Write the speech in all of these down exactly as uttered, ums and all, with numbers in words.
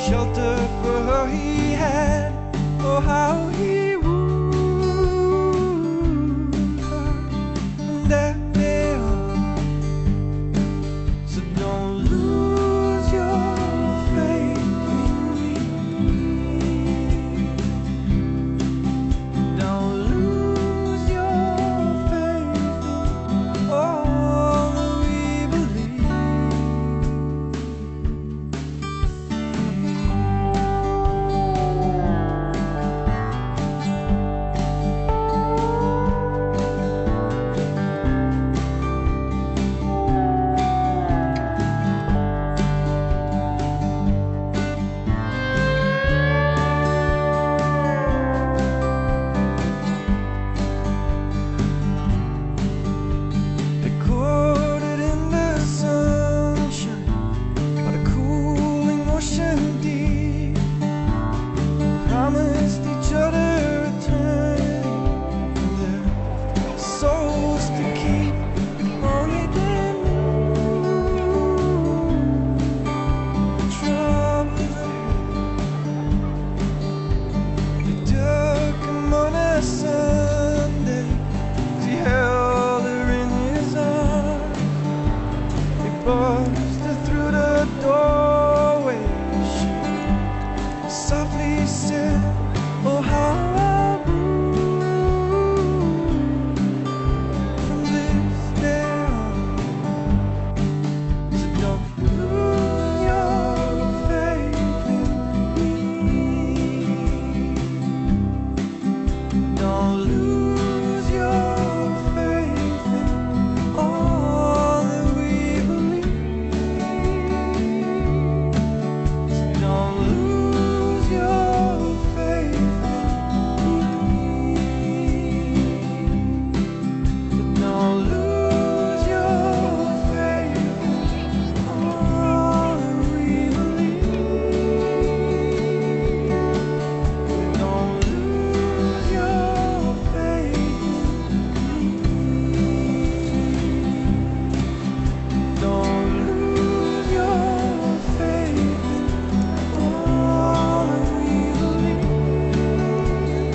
shelter for her he had. Oh, how he wooed her from that day on. So don't lose your faith in me. Don't lose your faith in all that we believe. They courted in the sunshine by the cooling ocean deep. Promised each other eternity and their souls to keep. Only they knew the trouble there. They took him on a Sunday as he held her in his arms. He busted through the doorway. She softly said, oh, how I would from this day on. So don't lose your faith in me. Don't lose your faith in all that we believe. So don't lose your faith in me. So don't lose your faith in all that we believe. Don't lose your faith in me. Don't lose your faith in all that we believe.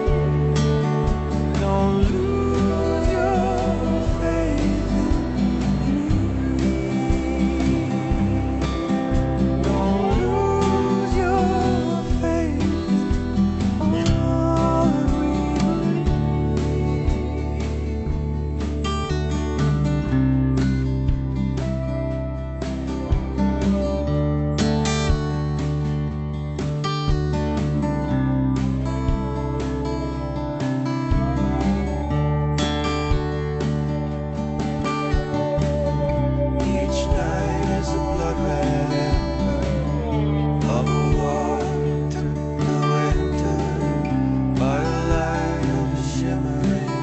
Don't lose your faith in me. Don't lose your faith in all that we believe. Each night is a blood red ember of a war through the winter by the light of a shimmering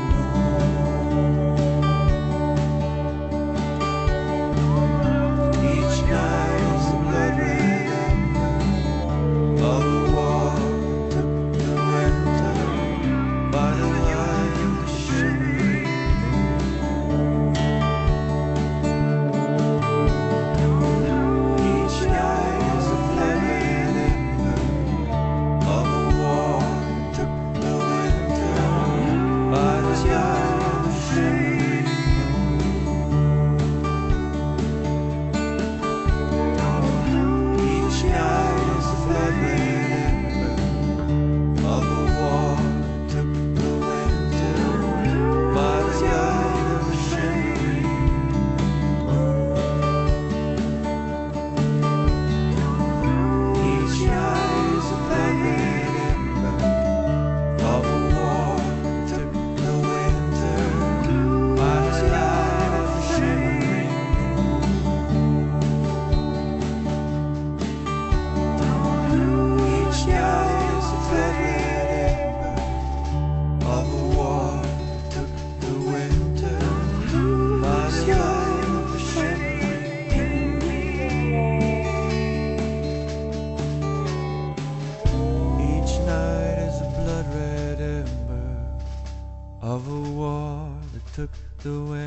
moon. Each night is a blood red ember of a war through the winter by the light of a shimmering Each night is a flaring ember of a war took the winter by the light of a shimmering Each night is a flaring ember of a war took the winter by the light of a shimmering Each night is a flaring ember of a war took the winter by the light of a shimmering Each night is a flaring ember of a war took the winter by the light of a shimmering Each night is a blood red ember of a war that took the winter